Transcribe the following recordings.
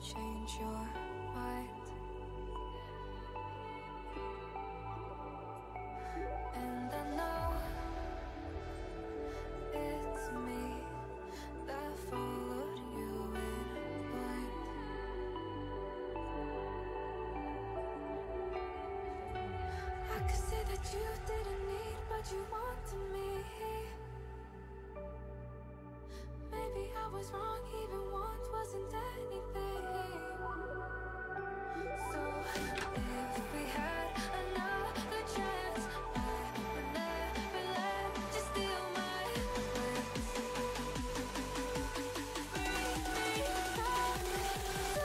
change your mind. And I know it's me that followed you in blind. I could say that you didn't need, but you wanted me. Maybe I was wrong, even want wasn't anything. So if we had another chance, I would never let you steal my lips. Breathe me out, so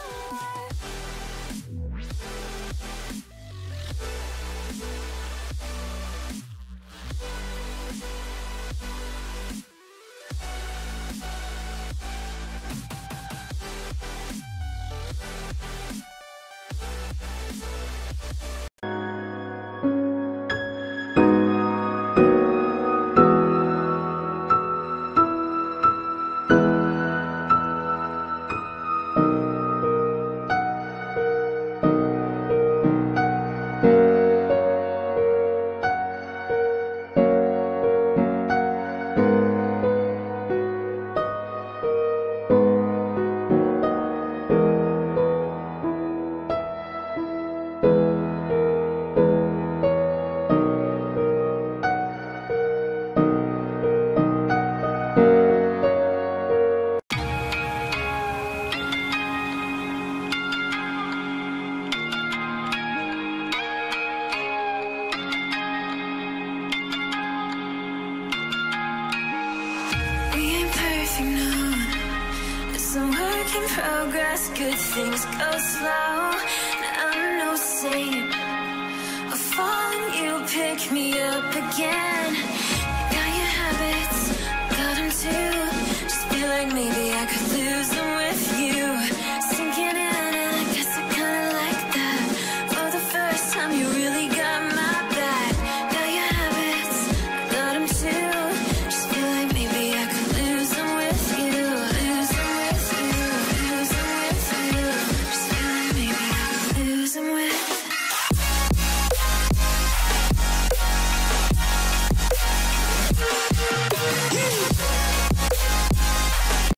progress, good things go slow. I'm no saint. I fall and you pick me up again. You got your habits, got them too. Just feel like maybe